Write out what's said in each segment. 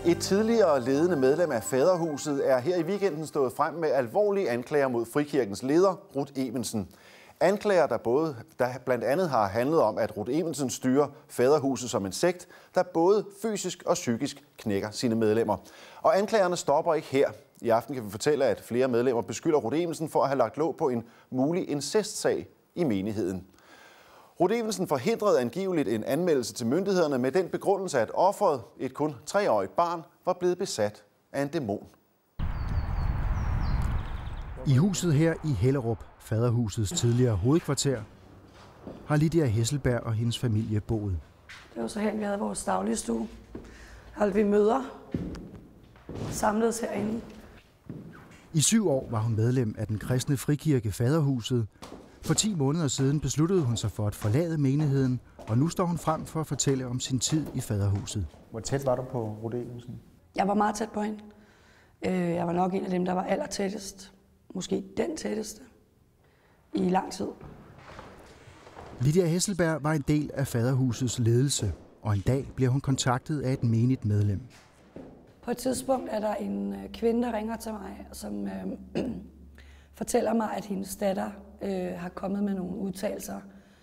Et tidligere ledende medlem af Faderhuset er her i weekenden stået frem med alvorlige anklager mod Frikirkens leder, Ruth Evensen. Anklager, der blandt andet har handlet om, at Ruth Evensen styrer Faderhuset som en sekt, der både fysisk og psykisk knækker sine medlemmer. Og anklagerne stopper ikke her. I aften kan vi fortælle, at flere medlemmer beskylder Ruth Evensen for at have lagt låg på en mulig incestsag i menigheden. Ruth Evensen forhindrede angiveligt en anmeldelse til myndighederne med den begrundelse, at offeret, et kun 3-årigt barn, var blevet besat af en dæmon. I huset her i Hellerup, Faderhusets tidligere hovedkvarter, har Lydia Hesselberg og hendes familie boet. Det var så her, vi havde vores daglige stue. Holdt vi møder, samledes herinde. I 7 år var hun medlem af den kristne frikirke Faderhuset. For 10 måneder siden besluttede hun sig for at forlade menigheden, og nu står hun frem for at fortælle om sin tid i Faderhuset. Hvor tæt var du på Ruth Evensen? Jeg var meget tæt på hende. Jeg var nok en af dem, der var allertættest. Måske den tætteste i lang tid. Lydia Hesselberg var en del af Faderhusets ledelse, og en dag bliver hun kontaktet af et menigt medlem. På et tidspunkt er der en kvinde, der ringer til mig, som fortæller mig, at hendes datter har kommet med nogle udtalelser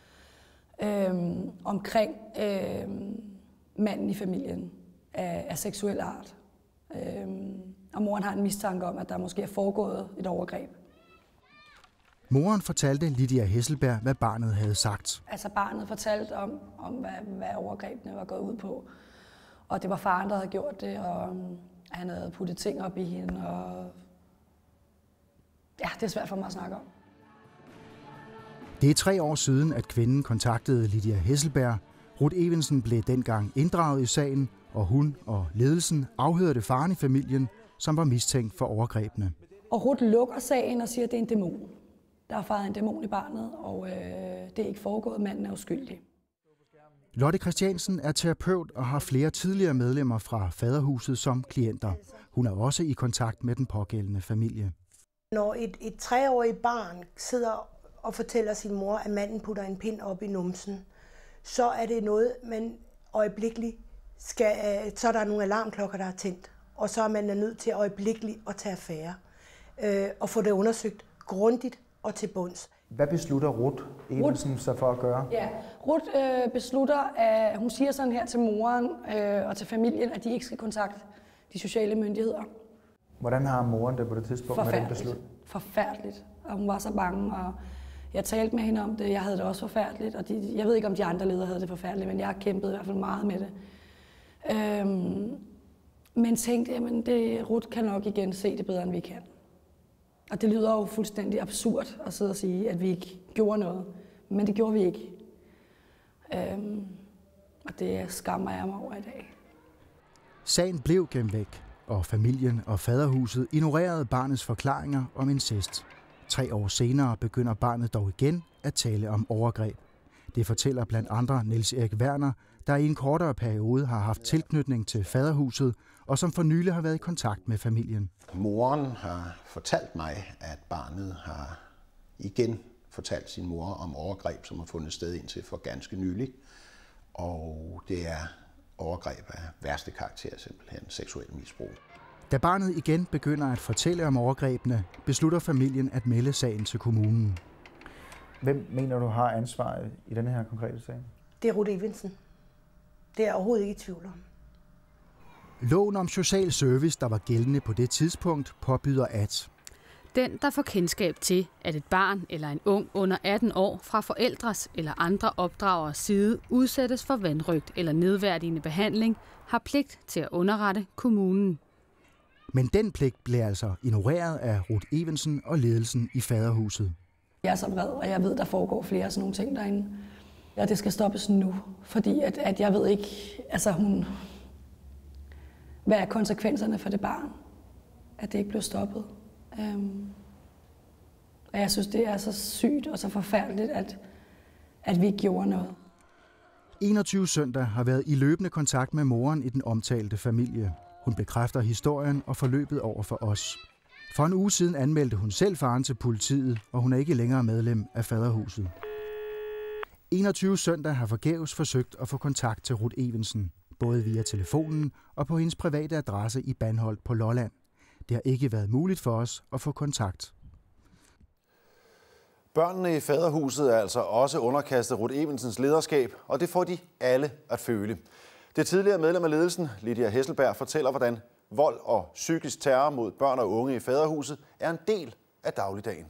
omkring manden i familien af seksuel art. Og moren har en mistanke om, at der måske er foregået et overgreb. Moren fortalte Lydia Hesselberg, hvad barnet havde sagt. Altså barnet fortalte om hvad overgrebene var gået ud på. Og det var faren, der havde gjort det, og han havde puttet ting op i hende. Og ja, det er svært for mig at snakke om. Det er 3 år siden, at kvinden kontaktede Lydia Hesselberg. Ruth Evensen blev dengang inddraget i sagen, og hun og ledelsen afhørte faren i familien, som var mistænkt for overgrebene. Og Ruth lukker sagen og siger, at det er en dæmon. Der er faret en dæmon i barnet, og det er ikke foregået. Manden er uskyldig. Lotte Christiansen er terapeut og har flere tidligere medlemmer fra Faderhuset som klienter. Hun er også i kontakt med den pågældende familie. Når et 3-årigt barn sidder og fortæller sin mor, at manden putter en pind op i numsen, så er det noget, man øjeblikkeligt skal, så er der nogle alarmklokker, der er tændt, og så er man nødt til øjeblikkeligt at tage affære og få det undersøgt grundigt og til bunds. Hvad beslutter Ruth Evensen så for at gøre? Ja, Ruth beslutter, at hun siger sådan her til moren og til familien, at de ikke skal kontakte de sociale myndigheder. Hvordan har moren det på det tidspunkt med den beslutning? Forfærdeligt. Og hun var så bange, og jeg talte med hende om det. Jeg havde det også forfærdeligt, og jeg ved ikke, om de andre ledere havde det forfærdeligt, men jeg har kæmpet i hvert fald meget med det. Men tænkte, jamen Ruth kan nok igen se det bedre, end vi kan. Og det lyder jo fuldstændig absurd at sidde og sige, at vi ikke gjorde noget. Men det gjorde vi ikke. Og det skammer jeg mig over i dag. Sagen blev gemt væk, og familien og Faderhuset ignorerede barnets forklaringer om incest. 3 år senere begynder barnet dog igen at tale om overgreb. Det fortæller blandt andre Niels Erik Werner, der i en kortere periode har haft tilknytning til Faderhuset, og som for nylig har været i kontakt med familien. Moren har fortalt mig, at barnet har igen fortalt sin mor om overgreb, som har fundet sted indtil for ganske nylig. Og det er overgreb af værste karakter, simpelthen seksuel misbrug. Da barnet igen begynder at fortælle om overgrebene, beslutter familien at melde sagen til kommunen. Hvem mener du har ansvaret i denne her konkrete sag? Det er Ruth Evensen. Det er jeg overhovedet ikke i tvivl om. Loven om social service, der var gældende på det tidspunkt, påbyder at den, der får kendskab til, at et barn eller en ung under 18 år fra forældres eller andre opdragers side udsættes for vanrøgt eller nedværdigende behandling, har pligt til at underrette kommunen. Men den pligt blev altså ignoreret af Ruth Evensen og ledelsen i Faderhuset. Jeg er så vred, og jeg ved, der foregår flere sådan nogle ting derinde. Ja, det skal stoppes nu, fordi at jeg ved ikke, altså hvad er konsekvenserne for det barn, at det ikke blev stoppet. Og jeg synes, det er så sygt og så forfærdeligt, at vi ikke gjorde noget. 21 Søndag har været i løbende kontakt med moren i den omtalte familie. Hun bekræfter historien og forløbet over for os. For en uge siden anmeldte hun selv faren til politiet, og hun er ikke længere medlem af Faderhuset. 21 Søndag har forgæves forsøgt at få kontakt til Ruth Evensen. både via telefonen og på hendes private adresse i Bandholt på Lolland. Det har ikke været muligt for os at få kontakt. Børnene i faderhuset er altså også underkastet Ruth Evensens lederskab, og det får de alle at føle. Det tidligere medlem af ledelsen, Lydia Hesselberg, fortæller, hvordan vold og psykisk terror mod børn og unge i faderhuset er en del af dagligdagen.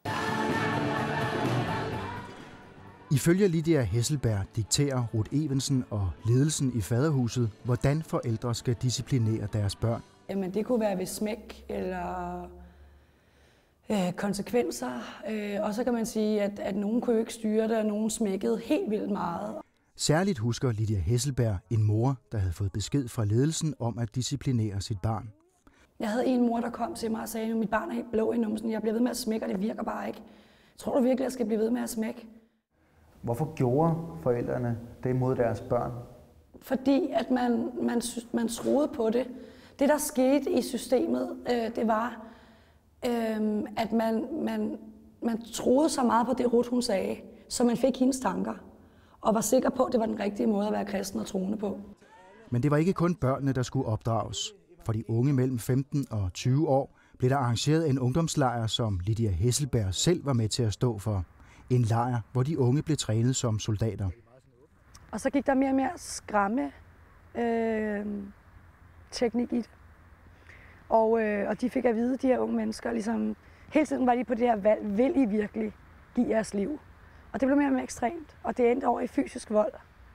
Ifølge Lydia Hesselberg dikterer Ruth Evensen og ledelsen i faderhuset, hvordan forældre skal disciplinere deres børn. Jamen, det kunne være ved smæk eller konsekvenser. Og så kan man sige, at nogen kunne jo ikke styre det, og nogen smækkede helt vildt meget. Særligt husker Lydia Hesselberg en mor, der havde fået besked fra ledelsen om at disciplinere sit barn. Jeg havde en mor, der kom til mig og sagde, at mit barn er helt blå i numsen. Jeg bliver ved med at smække, og det virker bare ikke. Tror du virkelig, at jeg skal blive ved med at smække? Hvorfor gjorde forældrene det mod deres børn? Fordi at man troede på det. Det, der skete i systemet, det var, at man troede så meget på det, Ruth hun sagde, så man fik hendes tanker, og var sikker på, at det var den rigtige måde at være kristen og troende på. Men det var ikke kun børnene, der skulle opdrages. For de unge mellem 15 og 20 år blev der arrangeret en ungdomslejr, som Lydia Hesselberg selv var med til at stå for. En lejr, hvor de unge blev trænet som soldater. Og så gik der mere og mere skræmme teknik i det. Og de fik at vide, de her unge mennesker, ligesom, hele tiden var de på det her valg, vil I virkelig give jeres liv? Og det blev mere og mere ekstremt, og det endte over i fysisk vold,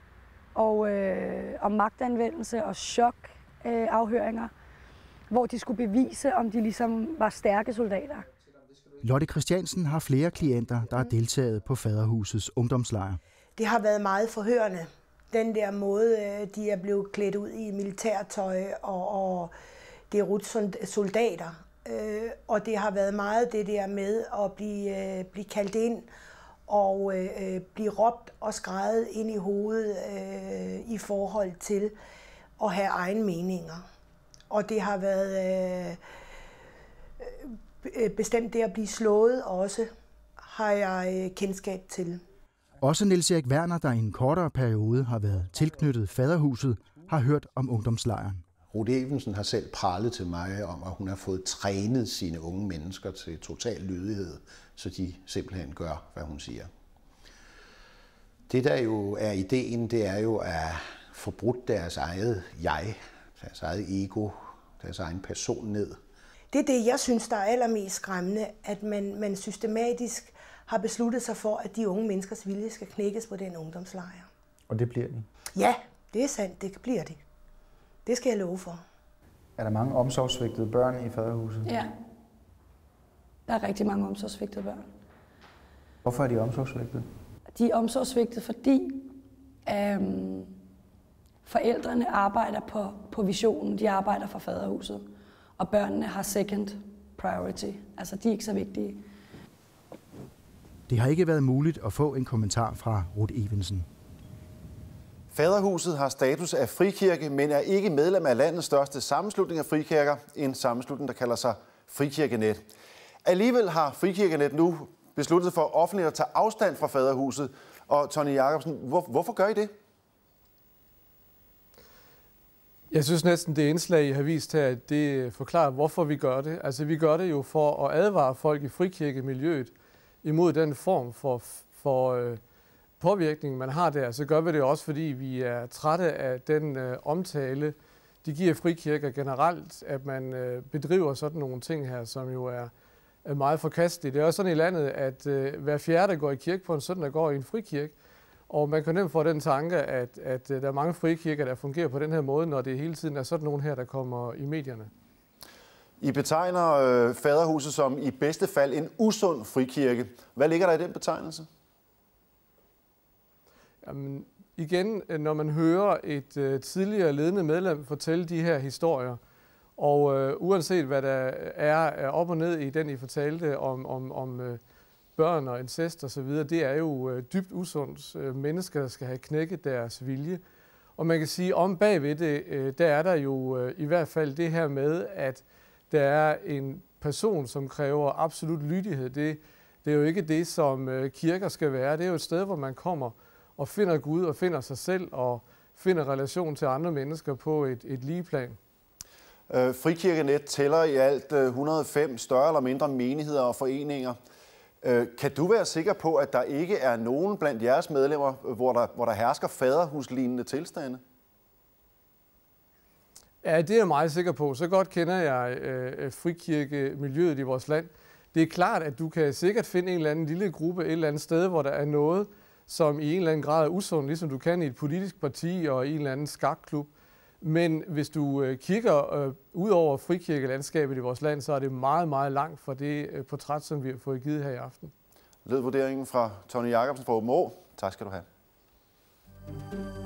og magtanvendelse og chokafhøringer, hvor de skulle bevise, om de ligesom var stærke soldater. Lotte Christiansen har flere klienter, der har deltaget på faderhusets ungdomslejr. Det har været meget forhørende. Den der måde, de er blevet klædt ud i militærtøj, og det er Ruths soldater. Og det har været meget det der med at blive kaldt ind og blive råbt og skreget ind i hovedet i forhold til at have egne meninger. Og det har været bestemt det at blive slået også, har jeg kendskab til. Også Niels Erik Werner, der i en kortere periode har været tilknyttet faderhuset, har hørt om ungdomslejren. Ruth Evensen har selv pralet til mig om, at hun har fået trænet sine unge mennesker til total lydighed, så de simpelthen gør, hvad hun siger. Det, der jo er ideen, det er jo at få brudt deres eget jeg, deres eget ego, deres egen person ned. Det er det, jeg synes, der er allermest skræmmende, at man systematisk har besluttet sig for, at de unge menneskers vilje skal knækkes på den ungdomslejr. Og det bliver de? Ja, det er sandt, det bliver de. Det skal jeg love for. Er der mange omsorgssvigtede børn i faderhuset? Ja, der er rigtig mange omsorgssvigtede børn. Hvorfor er de omsorgssvigtede? De er omsorgssvigtede, fordi forældrene arbejder på visionen, de arbejder for faderhuset, og børnene har second priority, altså de er ikke så vigtige. Det har ikke været muligt at få en kommentar fra Ruth Evensen. Faderhuset har status af frikirke, men er ikke medlem af landets største sammenslutning af frikirker, en sammenslutning, der kalder sig Frikirkenet. Alligevel har Frikirkenet nu besluttet for offentligt at tage afstand fra faderhuset. Og Tony Jacobsen, hvorfor gør I det? Jeg synes næsten, det indslag, I har vist her, det forklarer, hvorfor vi gør det. Altså, vi gør det jo for at advare folk i frikirkemiljøet imod den form for påvirkning, man har der. Så gør vi det også, fordi vi er trætte af den omtale, de giver frikirker generelt, at man bedriver sådan nogle ting her, som jo er meget forkasteligt. Det er også sådan i landet, at hver fjerde, der går i kirke på en søndag, går i en frikirke. Og man kan nemt få den tanke, at der er mange frikirker, der fungerer på den her måde, når det hele tiden er sådan nogen her, der kommer i medierne. I betegner faderhuset som i bedste fald en usund frikirke. Hvad ligger der i den betegnelse? Jamen, igen, når man hører et tidligere ledende medlem fortælle de her historier, og uanset hvad der er op og ned i den, I fortalte om børn og incest og så videre, det er jo dybt usundt. Mennesker, der skal have knækket deres vilje. Og man kan sige, om bagved det, der er der jo i hvert fald det her med, at der er en person, som kræver absolut lydighed. Det er jo ikke det, som kirker skal være. Det er jo et sted, hvor man kommer og finder Gud og finder sig selv og finder relation til andre mennesker på et ligeplan. Frikirkenet tæller i alt 105 større eller mindre menigheder og foreninger. Kan du være sikker på, at der ikke er nogen blandt jeres medlemmer, hvor der hersker faderhuslignende tilstande? Ja, det er jeg meget sikker på. Så godt kender jeg frikirkemiljøet i vores land. Det er klart, at du kan sikkert finde en eller anden lille gruppe et eller andet sted, hvor der er noget, som i en eller anden grad er usund, ligesom du kan i et politisk parti og i en eller anden skakklub. Men hvis du kigger ud over frikirkelandskabet i vores land, så er det meget, meget langt fra det portræt, som vi har fået givet her i aften. Lød vurderingen fra Tony Jacobsen fra Aabenraa. Tak skal du have.